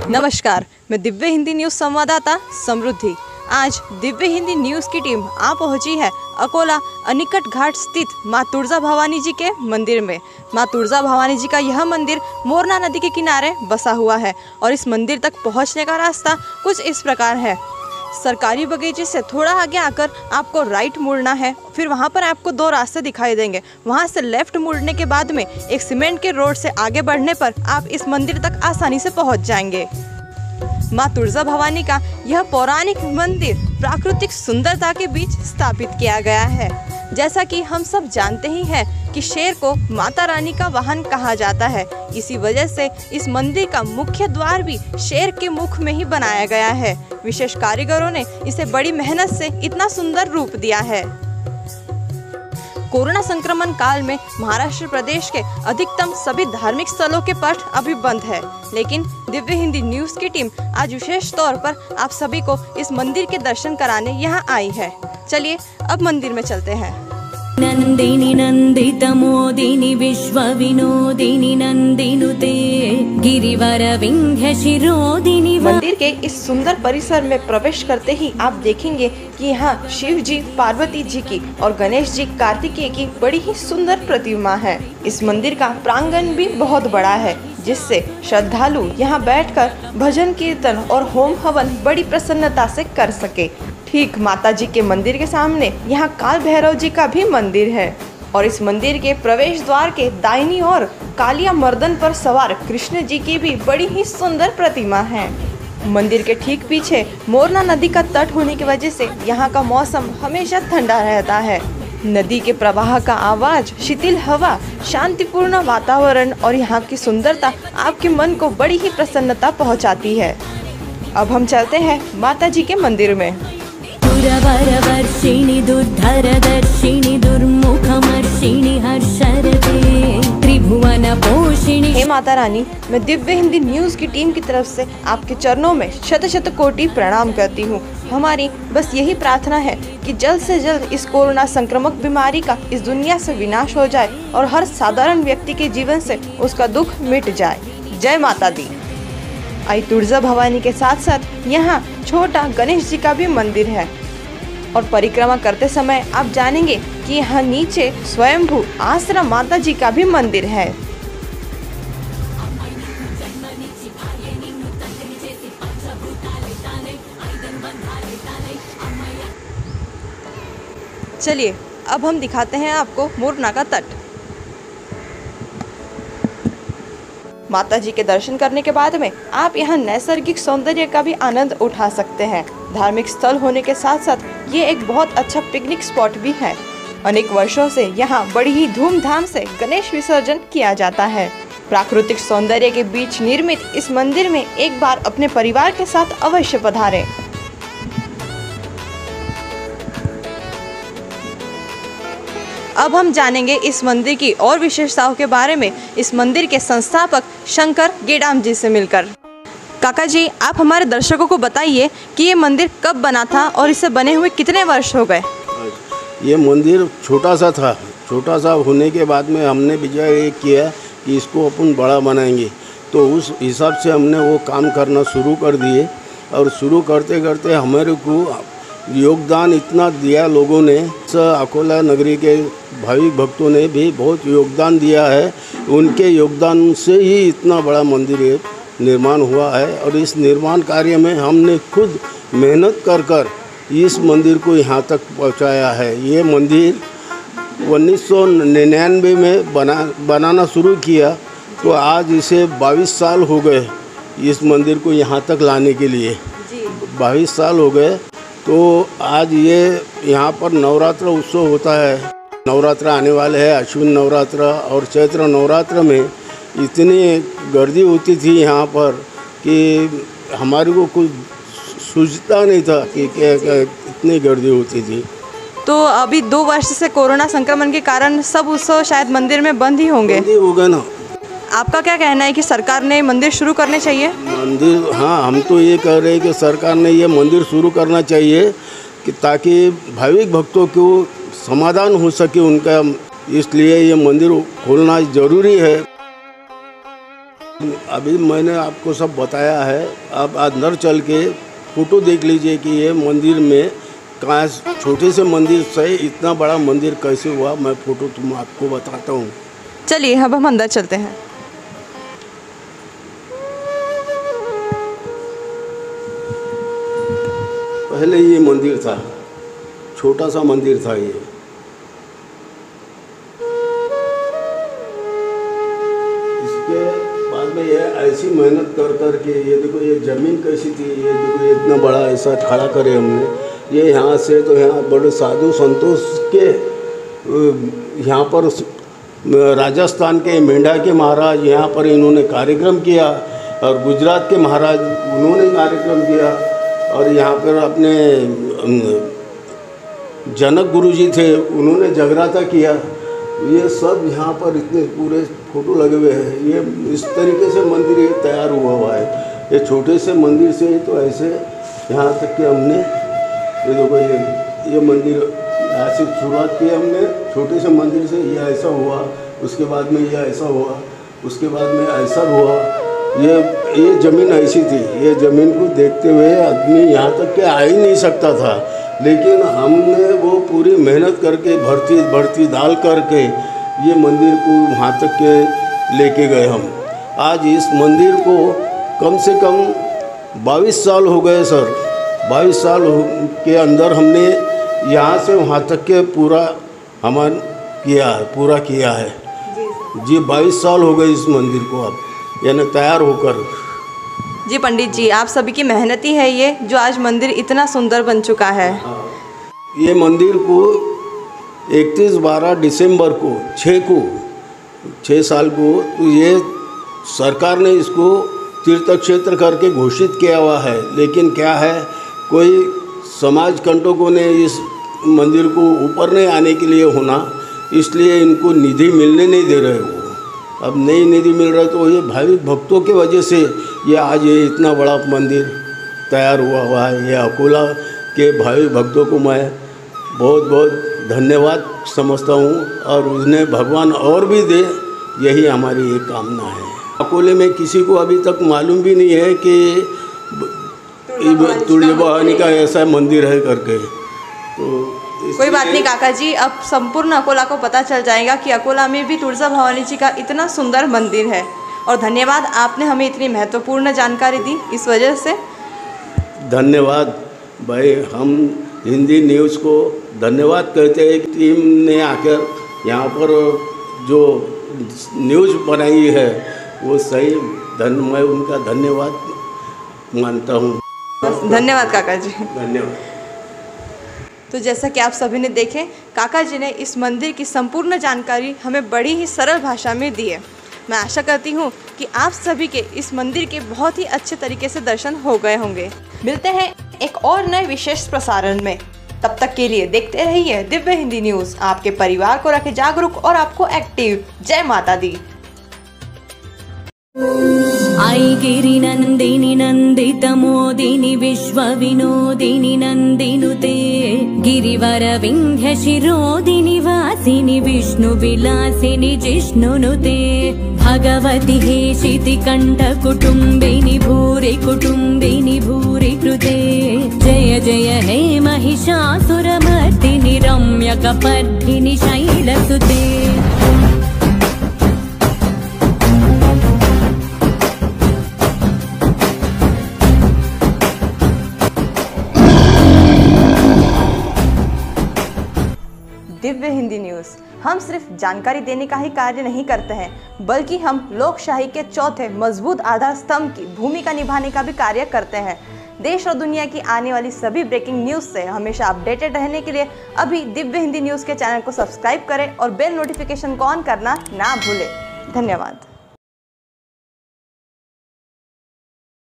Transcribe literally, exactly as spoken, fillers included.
नमस्कार, मैं दिव्य हिंदी न्यूज़ संवाददाता समृद्धि। आज दिव्य हिंदी न्यूज़ की टीम आ पहुंची है अकोला अनिकट घाट स्थित माँ तुळजा भवानी जी के मंदिर में। माँ तुळजा भवानी जी का यह मंदिर मोरना नदी के किनारे बसा हुआ है और इस मंदिर तक पहुंचने का रास्ता कुछ इस प्रकार है। सरकारी बगीचे से थोड़ा आगे आकर आपको राइट मुड़ना है, फिर वहां पर आपको दो रास्ते दिखाई देंगे। वहां से लेफ्ट मुड़ने के बाद में एक सीमेंट के रोड से आगे बढ़ने पर आप इस मंदिर तक आसानी से पहुंच जाएंगे। माँ तुळजा भवानी का यह पौराणिक मंदिर प्राकृतिक सुंदरता के बीच स्थापित किया गया है। जैसा कि हम सब जानते ही हैं कि शेर को माता रानी का वाहन कहा जाता है, इसी वजह से इस मंदिर का मुख्य द्वार भी शेर के मुख में ही बनाया गया है। विशेष कारीगरों ने इसे बड़ी मेहनत से इतना सुंदर रूप दिया है। कोरोना संक्रमण काल में महाराष्ट्र प्रदेश के अधिकतम सभी धार्मिक स्थलों के पट अभी बंद है, लेकिन दिव्य हिंदी न्यूज़ की टीम आज विशेष तौर पर आप सभी को इस मंदिर के दर्शन कराने यहां आई है। चलिए अब मंदिर में चलते हैं। नंदिनी नंदित मोदिनी विश्व विनोदिनी नंदिनुते गिरिवर विंध्य शिरोदिनी। मंदिर के इस सुंदर परिसर में प्रवेश करते ही आप देखेंगे कि यहाँ शिव जी, पार्वती जी की और गणेश जी, कार्तिकेय की बड़ी ही सुंदर प्रतिमा है। इस मंदिर का प्रांगण भी बहुत बड़ा है, जिससे श्रद्धालु यहाँ बैठकर भजन कीर्तन और होम हवन बड़ी प्रसन्नता से कर सके। ठीक माता जी के मंदिर के सामने यहाँ काल भैरव जी का भी मंदिर है और इस मंदिर के प्रवेश द्वार के दाहिनी ओर कालिया मर्दन पर सवार कृष्ण जी की भी बड़ी ही सुंदर प्रतिमा है। मंदिर के ठीक पीछे मोरना नदी का तट होने की वजह से यहाँ का मौसम हमेशा ठंडा रहता है। नदी के प्रवाह का आवाज, शीतल हवा, शांतिपूर्ण वातावरण और यहाँ की सुंदरता आपके मन को बड़ी ही प्रसन्नता पहुँचाती है। अब हम चलते हैं माता जी के मंदिर में। वर्षिणी दुर्धर दर्शिनी दुर्मुखमर्षिणी हर्षरते त्रिभुवन पोषिणी। हे माता रानी, मैं दिव्य हिंदी न्यूज़ की टीम की तरफ से आपके चरणों में शत शत कोटि प्रणाम करती हूँ। हमारी बस यही प्रार्थना है कि जल्द से जल्द इस कोरोना संक्रामक बीमारी का इस दुनिया से विनाश हो जाए और हर साधारण व्यक्ति के जीवन से उसका दुख मिट जाए। जय माता दी। आई तुळजा भवानी के साथ साथ यहाँ छोटा गणेश जी का भी मंदिर है और परिक्रमा करते समय आप जानेंगे कि यहाँ नीचे स्वयंभू आश्रम माता जी का भी मंदिर है। चलिए अब हम दिखाते हैं आपको मोरना का तट। माता जी के दर्शन करने के बाद में आप यहाँ नैसर्गिक सौंदर्य का भी आनंद उठा सकते हैं। धार्मिक स्थल होने के साथ साथ ये एक बहुत अच्छा पिकनिक स्पॉट भी है। अनेक वर्षों से यहाँ बड़ी ही धूमधाम से गणेश विसर्जन किया जाता है। प्राकृतिक सौंदर्य के बीच निर्मित इस मंदिर में एक बार अपने परिवार के साथ अवश्य पधारें। अब हम जानेंगे इस मंदिर की और विशेषताओं के बारे में इस मंदिर के संस्थापक शंकर गेडाम जी से मिलकर। काका जी, आप हमारे दर्शकों को बताइए कि ये मंदिर कब बना था और इसे बने हुए कितने वर्ष हो गए? ये मंदिर छोटा सा था। छोटा सा होने के बाद में हमने विचार ये किया कि इसको अपन बड़ा बनाएंगे, तो उस हिसाब से हमने वो काम करना शुरू कर दिए और शुरू करते करते हमारे को योगदान इतना दिया लोगों ने। अकोला नगरी के भाविक भक्तों ने भी बहुत योगदान दिया है। उनके योगदान से ही इतना बड़ा मंदिर निर्माण हुआ है और इस निर्माण कार्य में हमने खुद मेहनत कर कर इस मंदिर को यहाँ तक पहुँचाया है। ये मंदिर उन्नीस सौ निन्यानवे में बना बनाना शुरू किया, तो आज इसे बाईस साल हो गए इस मंदिर को यहाँ तक लाने के लिए। बाईस साल हो गए। तो आज ये यहाँ पर नवरात्र उत्सव होता है। नवरात्र आने वाले हैं, अश्विन नवरात्र और चैत्र नवरात्र में इतनी गर्दी होती थी यहाँ पर कि हमारे को कुछ सूझता नहीं था कि क्या इतनी गर्दी होती थी। तो अभी दो वर्ष से कोरोना संक्रमण के कारण सब उत्सव शायद मंदिर में बंद ही होंगे। बंद ही हो गए ना। आपका क्या कहना है कि सरकार ने मंदिर शुरू करने चाहिए? मंदिर, हाँ, हम तो ये कह रहे हैं कि सरकार ने ये मंदिर शुरू करना चाहिए कि ताकि भाविक भक्तों को समाधान हो सके उनका, इसलिए ये मंदिर खोलना ज़रूरी है। अभी मैंने आपको सब बताया है। आप अंदर चल के फ़ोटो देख लीजिए कि ये मंदिर में कहाँ छोटे से मंदिर से इतना बड़ा मंदिर कैसे हुआ। मैं फ़ोटो तुम आपको बताता हूँ। चलिए अब हम अंदर चलते हैं। पहले ये मंदिर था, छोटा सा मंदिर था ये। इसके बाद में ये ऐसी मेहनत कर कर के ये देखो ये ज़मीन कैसी थी, ये देखो ये इतना बड़ा ऐसा खड़ा करे हमने। ये यहाँ से तो यहाँ बड़े साधु संतों के यहाँ पर राजस्थान के मेंढा के महाराज यहाँ पर इन्होंने कार्यक्रम किया और गुजरात के महाराज उन्होंने कार्यक्रम किया और यहाँ पर अपने जनक गुरुजी थे उन्होंने जगराता किया। ये सब यहाँ पर इतने पूरे फोटो लगे हुए हैं। ये इस तरीके से मंदिर ये तैयार हुआ हुआ है। ये छोटे से मंदिर से ही तो ऐसे यहाँ तक कि हमने ये देखो ये ये मंदिर ऐसे शुरुआत की हमने छोटे से मंदिर से। ये ऐसा हुआ, उसके बाद में ये ऐसा हुआ, उसके बाद में ऐसा हुआ। ये ये ज़मीन ऐसी थी, ये ज़मीन को देखते हुए आदमी यहाँ तक के आ ही नहीं सकता था, लेकिन हमने वो पूरी मेहनत करके भर्ती भर्ती डाल करके ये मंदिर को वहाँ तक के लेके गए हम। आज इस मंदिर को कम से कम बाईस साल हो गए सर। बाईस साल के अंदर हमने यहाँ से वहाँ तक के पूरा हमारा किया है, पूरा किया है जी। बाईस साल हो गए इस मंदिर को अब यानी तैयार होकर। जी पंडित जी, आप सभी की मेहनत ही है ये जो आज मंदिर इतना सुंदर बन चुका है। ये मंदिर को इकतीस बारह दिसंबर को छः को छः साल को तो ये सरकार ने इसको तीर्थ क्षेत्र करके घोषित किया हुआ है, लेकिन क्या है कोई समाज कंटकों ने इस मंदिर को ऊपर नहीं आने के लिए होना, इसलिए इनको निधि मिलने नहीं दे रहे हो। अब नई निधि मिल रहा है तो ये भावी भक्तों के वजह से ये आज ये इतना बड़ा मंदिर तैयार हुआ हुआ है। ये अकोला के भावी भक्तों को मैं बहुत बहुत धन्यवाद समझता हूँ और उन्हें भगवान और भी दे, यही हमारी एक कामना है। अकोले में किसी को अभी तक मालूम भी नहीं है कि तुलजा भवानी का ऐसा मंदिर है करके। तो कोई बात नहीं काका जी, अब संपूर्ण अकोला को पता चल जाएगा कि अकोला में भी तुलजा भवानी जी का इतना सुंदर मंदिर है। और धन्यवाद, आपने हमें इतनी महत्वपूर्ण जानकारी दी, इस वजह से धन्यवाद भाई। हम हिंदी न्यूज़ को धन्यवाद कहते हैं कि टीम ने आकर यहाँ पर जो न्यूज़ बनाई है वो सही धन मैं उनका धन्यवाद मानता हूँ। धन्यवाद काका जी। धन्यवाद। तो जैसा कि आप सभी ने देखे, काका जी ने इस मंदिर की संपूर्ण जानकारी हमें बड़ी ही सरल भाषा में दी है। मैं आशा करती हूँ कि आप सभी के इस मंदिर के बहुत ही अच्छे तरीके से दर्शन हो गए होंगे। मिलते हैं एक और नए विशेष प्रसारण में, तब तक के लिए देखते रहिए दिव्य हिंदी न्यूज़। आपके परिवार को रखे जागरूक और आपको एक्टिव। जय माता दी। आई गिरि नंदिनी नंदित मोदिनी विश्व विनोदिनी नंदिनुते गिरिवर विंध्य शिरोदिनी वासिनी विष्णु विलासिनी जिष्णुनुते भगवती हेशिति कंठ कुटुंबिनी भूरि कुटुंबिनी भूरि कृते जय जय हे महिषासुरमर्दिनि रम्य कपर्दिनि शैलसुते। दिव्य हिंदी न्यूज़ हम सिर्फ जानकारी देने का ही कार्य नहीं करते हैं, बल्कि हम लोकशाही के चौथे मजबूत आधार स्तंभ की भूमिका निभाने का भी कार्य करते हैं। देश और दुनिया की आने वाली सभी ब्रेकिंग न्यूज़ से हमेशा अपडेटेड रहने के लिए अभी दिव्य हिंदी न्यूज़ के चैनल को सब्सक्राइब करें और बेल नोटिफिकेशन को ऑन करना ना भूलें। धन्यवाद।